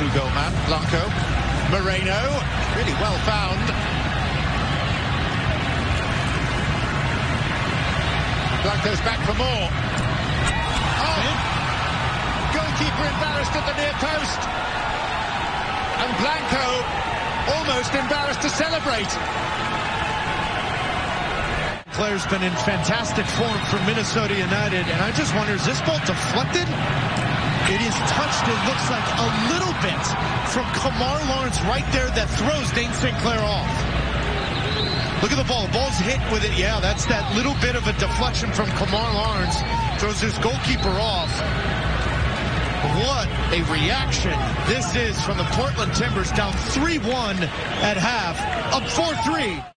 two-goal man, Blanco. Moreno, really well found. Blanco's back for more. Oh! Goalkeeper embarrassed at the near post. And Blanco almost embarrassed to celebrate. Player's been in fantastic form for Minnesota United, and I just wonder, is this ball deflected? It is touched, it looks like a little bit from Kemar Lawrence right there that throws Dane St. Clair off. Look at the ball. The ball's hit with it. Yeah, that's that little bit of a deflection from Kemar Lawrence. Throws his goalkeeper off. What a reaction this is from the Portland Timbers, down 3-1 at half, up 4-3.